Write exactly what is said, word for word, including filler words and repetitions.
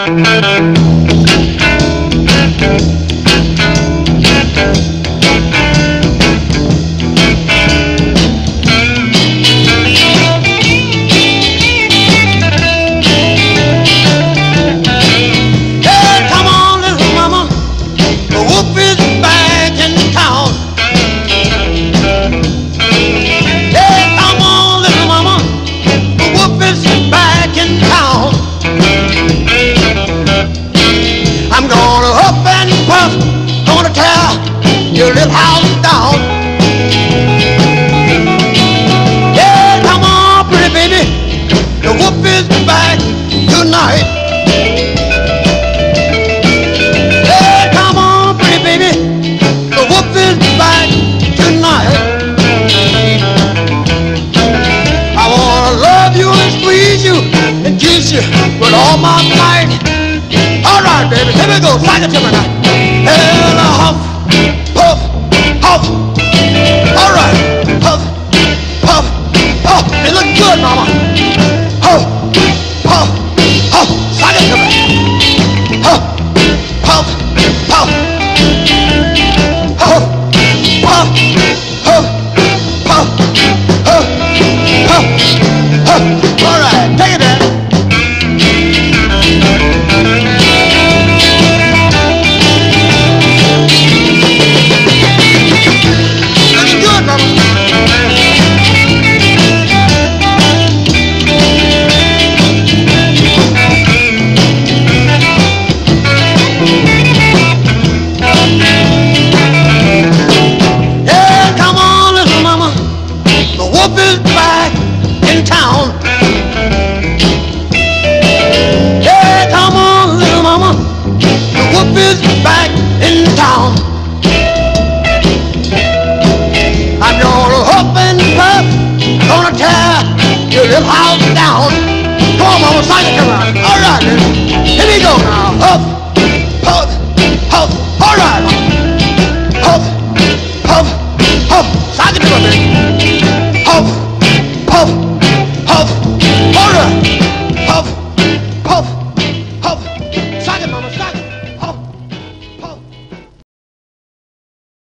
Your little house down. Yeah, come on, pretty baby, the whoop is back tonight. Yeah, come on, pretty baby, the whoop is back tonight. I wanna love you and squeeze you and kiss you with all my might. All right, baby, here we go, sing it to me now. Hell, a huff, puff, huff. All right, puff, puff, puff. It looks good, mama.